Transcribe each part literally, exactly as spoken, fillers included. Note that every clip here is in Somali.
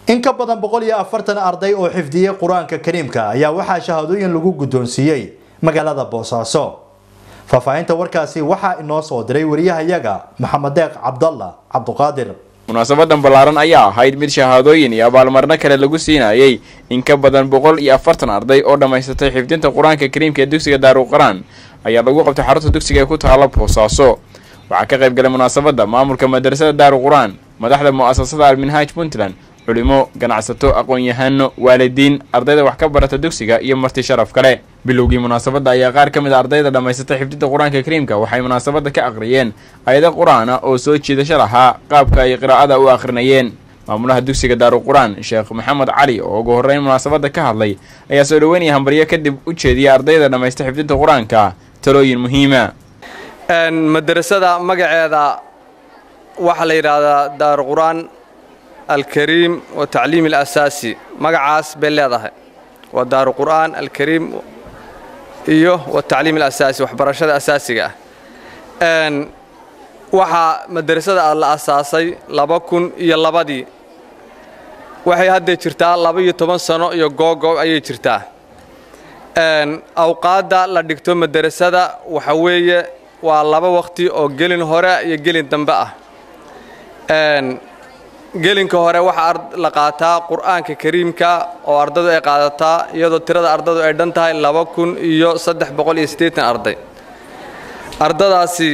in ka badan boqol iyo afartan arday oo xifdiyay quraanka kariimka ayaa waxaa shahaadooyin lagu guddoonsiiyay magaalada Boosaaso. Faafahinta warkaasi waxaa inoo soo diray wariyahayaga Maxamed Deeq Cabdalla Cabduqaadir. munaasabadan ballaaran ayaa ahayd mid shahaadooyin iyo abaalmarino kale lagu siinayay in ka badan boqol iyo afartan arday oo dhamaysatay xifdinta quraanka kariimka ee dugsiga Daaru Quraan ayaa lagu qabtay xarunta dugsiga ee ku taala Boosaaso. waxaa ka qayb galay munaasabada maamulka madrasada Daaru Quraan, madaxda mu'asasada Al-Minhaj Puntland, culimo, ganacsato, aqoon-yahano, waalidiin, ardayda wax ka barata dugsiga iyo marti sharaf kale. bilowgii munaasabada ayaa qaar ka mid ah ardayda dhamaysatay xifdinta quraanka kariimka waxay munaasabada ka aqriyeen ayado quraan ah oo soo jiidasho lahaa qaabka ay qiraa'ada u aqrinayeen. maamulaha dugsiga Daaru Quraan, Sheekh Maxamed Cali, oo ugu horeyn munaasabada ka hadlay ayaa soo dhaweynaya hambaryo kadib u jeediyay ardayda dhamaystay xifdinta quraanka talooyin muhiima. een madrasada magaceeda waxa la yiraahdaa Daaru Quraan الكريم والتعليم الأساسي مقعاس بلادها ودار القرآن الكريم إيوه والتعليم الأساسي وحبرشة أساسية أن وحا مدرسة الأساسي لبكون يلا بدي وحي هدي ترتا لبي تمن سنة يجوجو أي ترتا أن أوقات لدكتور مدرسة وحوية والله وقتي أو جلين هراء يجلين تنبأ أن gelinka hore waxa la qaataa quraanka kariimka oo ardada ay qaadataa iyadoo tirada ardadu ay dhan tahay laba kun iyo saddex boqol iyo siddeetan arday. ardadaasi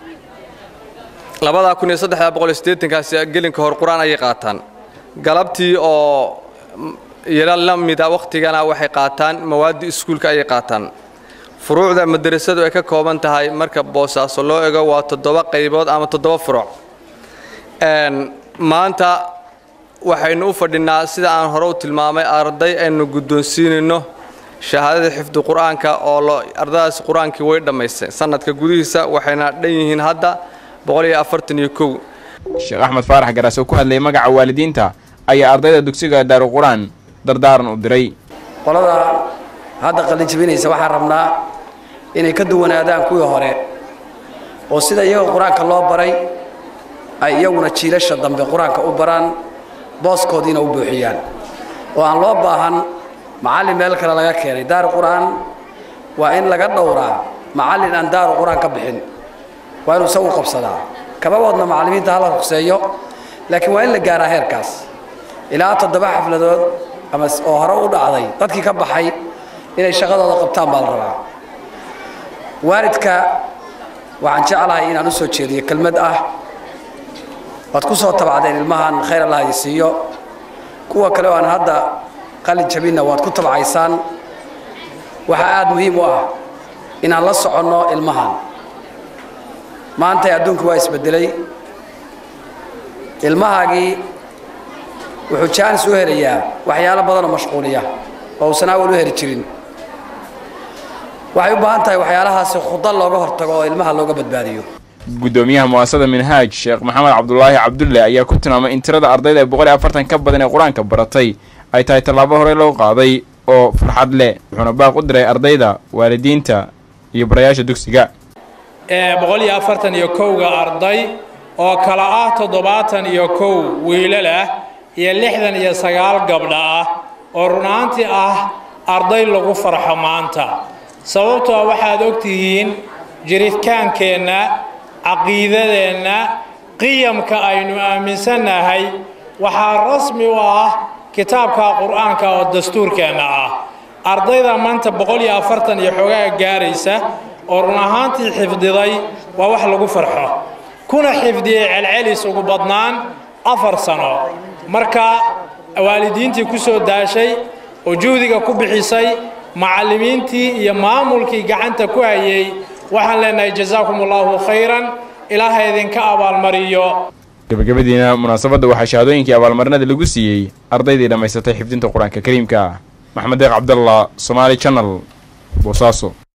laba kun iyo saddex boqol iyo siddeetan kaasi gelinka hore quraan ay qaataan. galabtii oo yeelan mida waqtigana waxay qaataan mawaadi iskuulka ay qaataan. furuucda madrasadu ay ka kooban tahay marka Boosaaso loo eego waa toddoba qaybood ama toddoba furuuc. een maanta waxaynu u fadhinaa sida aan hore u tilmaamay arday aynu guddoonsiinayno shahaadada xifdi quraanka oo ardaydaas quraankii way dhamaysay sanadka gudihiisa waxayna dhan yihiin hadda boqol iyo afartan iyo kow. Sheekh Axmed Faarax Garaas oo ku hadlay magaca waalidiinta ayaa ardayda dugsiga Daaru Quraan dardaaran u diray. qolada hadda qalin jabinaysa waxaan rabnaa inay ka duwanaadaan kuwii hore oo sida iyaga quraanka loo baray ay iyaguna jiilasha dambe quraanka u baraan booskoodiina u buuxiyaan oo aan loo baahan macallin meel kale laga keenay. Daaru Quraan waa in laga dhowraa macallin aan Daaru Quraan ka bixin waa inuu soo qabsadaa kaba wadna macallimiinta hala ruqseeyo laakiin waa in la gaaraa heerkaas ilaa toddoba xafladood ama oo hore u dhacday dadkii ka baxay inay shaqadooda qabtaan baa la rabaa. waalidka waxaan jeclahay inaan u soo jeediyo kelmad ah waad ku soo tabacdeen ilmahan khayr Allah yisiiyo kuwa kale oo aan hadda qalin jabina waad ku tabacaysaan. waxa aad muhiim u ah inaan la soconno ilmahan maanta adduunku waa isbedelay. ilmahaagii wuxuu chance u helayaa waxyaalo badan oo mashquuliya oo uusan awal u heli jirin. waxay u baahan tahay waxyaalahaasi khudad looga hortago oo ilmaha looga badbaadiyo. gudoomiyaha mu'asasada Minhaj Sheekh Maxamed Cabdullaahi Cabdulle ayaa ku tilmaamay in tirada ardayda boqol iyo afartan ka badan ee quraanka baratay ay tahay talaabo hore loo qaaday oo farxad leh. wuxuuna baaq u diray ardayda, waalidiinta iyo barayaasha dugsiga. ee boqol iyo afartan iyo kow ga arday oo kala ah toddobaatan iyo kow wiilal ah iyo lixdan iyo sagaal gabdho ah oo runaantii ah arday lagu farxo maanta. sababtoo waxaad ogtihiin jiritaankeena عقيدتنا قيمك أينو آمنسناهي وحا رسمي واه كتابك قرآنك والدستور كانا أرضيدا مانتا بقولي أفرطن يحوغا قاريسة ورنهانتي حفظي ووح لغو فرحه كنا حفظي العلي سوق بدنان أفر سنة مركا والدينتي كسو داشي وجودك كبحيسي معلمينتي يمامولكي قعنتا كوهيي waxaan leenahay jazakumullahu khayran ilaahay idinka abaalmariyo. gabagabadiina munaasabada waxaa shahaadooyinkii abaalmarinada lagu siiyay ardaydii dhamaysatay xifdinta quraanka kariimka. Maxamed Deeq Cabdalla, Somali Channel, Boosaaso.